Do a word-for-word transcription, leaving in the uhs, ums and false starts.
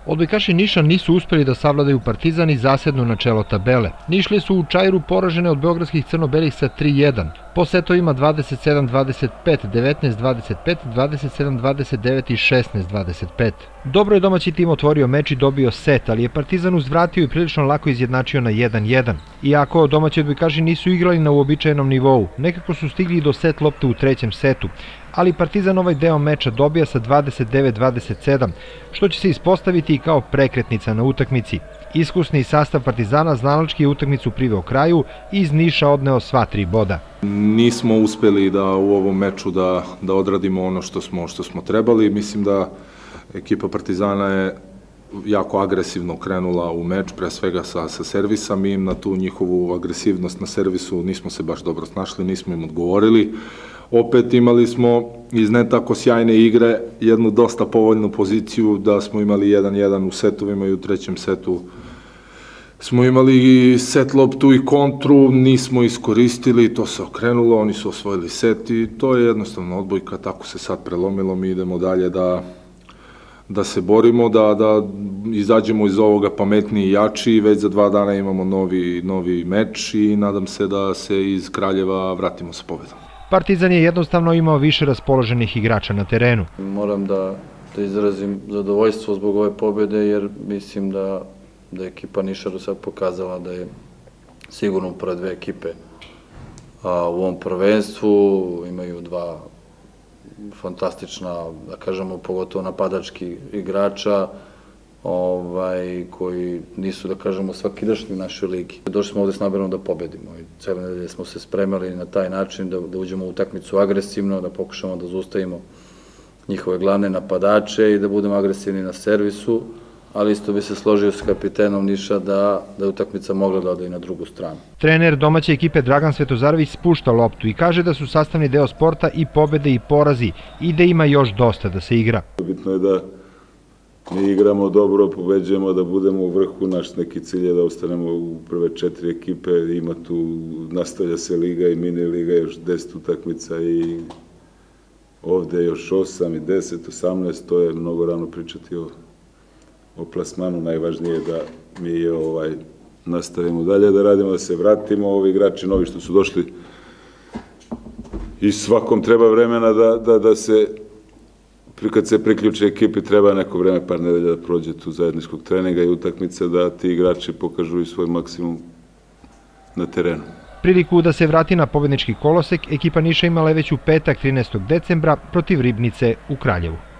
Odbojkaši Niša nisu uspeli da savladaju Partizan i zasednu na čelo tabele. Nišlije su u Čairu poražene od beogradskih crno-belih sa tri jedan. Po setovima dvadeset sedam dvadeset pet, devetnaest dvadeset pet, dvadeset sedam dvadeset devet i šesnaest dvadeset pet. Dobro je domaći tim otvorio meč i dobio set, ali je Partizan uzvratio i prilično lako izjednačio na jedan jedan. Iako domaći odbojkaši nisu igrali na uobičajenom nivou, nekako su stigli do set lopte u trećem setu, ali Partizan ovaj deo meča dobija sa dvadeset devet dvadeset sedam, što će se ispostaviti i kao prekretnica na utakmici. Iskusni sastav Partizana znalački je utakmicu priveo kraju i iz Niša odneo sva tri boda. Nismo uspeli da u ovom meču da, da odradimo ono što smo, što smo trebali. Mislim da ekipa Partizana je jako agresivno krenula u meč, pre svega sa, sa servisa. Mi im na tu njihovu agresivnost na servisu nismo se baš dobro snašli, nismo im odgovorili. Opet imali smo iz ne tako sjajne igre jednu dosta povoljnu poziciju da smo imali jedan jedan u setovima i u trećem setu smo imali i set loptu i kontru, nismo iskoristili, to se okrenulo, oni su osvojili set i to je jednostavno odbojka, tako se sad prelomilo, mi idemo dalje da, da se borimo, da, da izađemo iz ovoga pametniji i jači, već za dva dana imamo novi, novi meč i nadam se da se iz Kraljeva vratimo sa pobedom. Partizan je jednostavno imao više raspoloženih igrača na terenu. Moram da, da izrazim zadovoljstvo zbog ove pobjede jer mislim da, da je ekipa Niša do sad pokazala da je sigurno pored dve ekipe a, u ovom prvenstvu. Imaju dva fantastična, da kažemo, pogotovo napadački igrača ovaj, koji nisu, da kažemo, svakidašnji u našoj ligi. Došli smo ovde s namerom da pobedimo i cele nedelje smo se spremali na taj način da, da uđemo u utakmicu agresivno, da pokušamo da zaustavimo njihove glavne napadače i da budemo agresivni na servisu, ali isto bi se složio s kapitenom Niša da, da je utakmica mogla da ode i na drugu stranu. Trener domaće ekipe Dragan Svetozarević spušta loptu i kaže da su sastavni deo sporta i pobede i porazi i da ima još dosta da se igra. Bitno je da mi igramo dobro, pobeđujemo, da budemo u vrhu, naš neki cilj je da ostanemo u prve četiri ekipe, ima tu, nastavlja se liga i mini liga, još deset utakmica i ovde još osam i deset, osamnaest, to je mnogo rano pričati o, o plasmanu, najvažnije je da mi ovaj, nastavimo dalje da radimo, da se vratimo, ovi igrači novi što su došli i svakom treba vremena da, da, da se kad se priključe ekipi, treba neko vreme, par nedelja da prođe tu zajedničkog treninga i utakmice, da ti igrači pokažu i svoj maksimum na terenu. Priliku da se vrati na pobednički kolosek, ekipa Niša imala već u petak trinaestog decembra protiv Ribnice u Kraljevu.